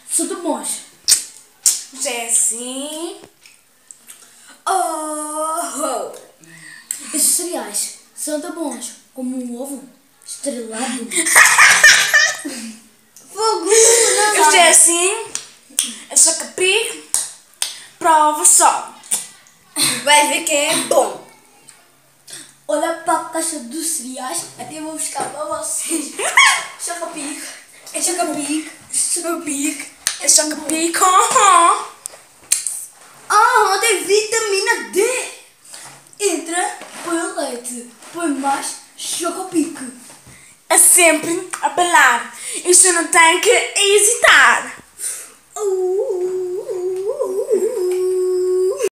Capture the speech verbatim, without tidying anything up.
são tão bons. Já é assim. Oh! Esses cereais são tão bons como um ovo estrelado. Fogo! Eu já é assim. É só capir. Prova só. Vai ver que é bom. Olha para a caixa dos cereais, até vou buscar para vocês. Chocapic. É chocapic. Chocapic. É chocapic. Ah, Ah, tem vitamina D. Entra, põe o leite, põe mais Chocapic. é sempre a balar. Isso não tem que hesitar. Uh.